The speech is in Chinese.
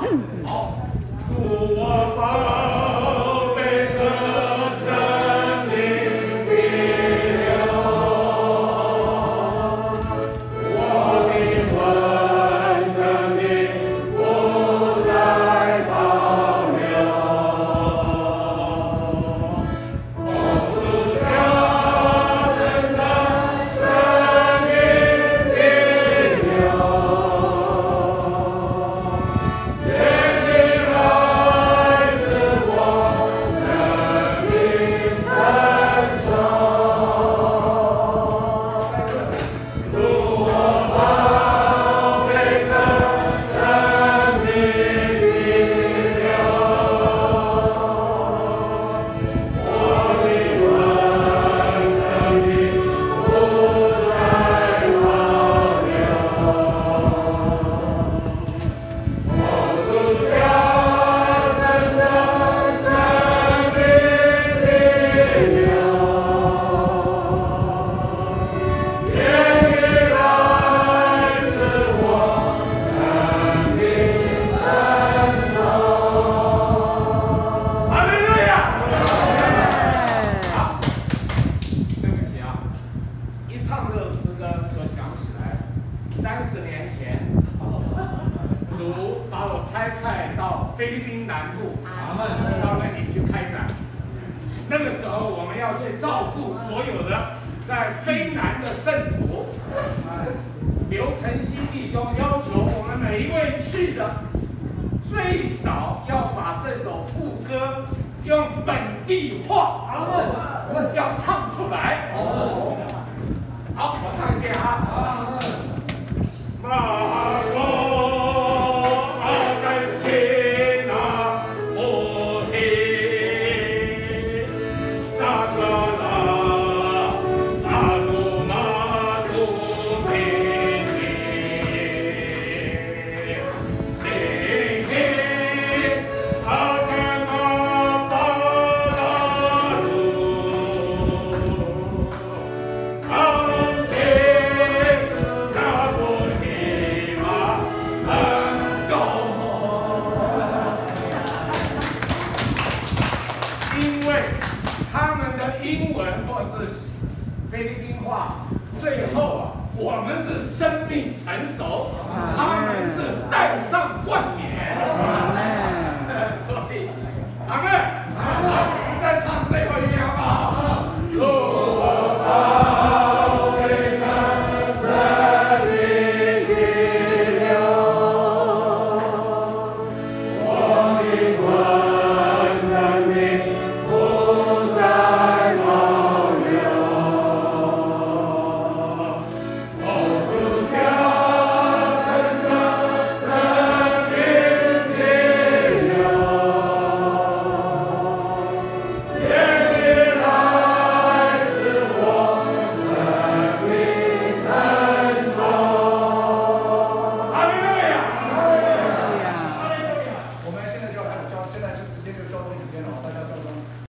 好，祝我宝贝的生命必流，我的魂生命不再保留。哦，主家生长生命必流。30年前，主把我差派到菲律宾南部，到那里去开展。那个时候，我们要去照顾所有的在非南的圣徒。刘晨曦弟兄要求我们每一位去的，最少要把这首副歌用本地话，要唱出来。好，我唱一遍啊。英文或是菲律宾话，最后啊，我们是生命成熟，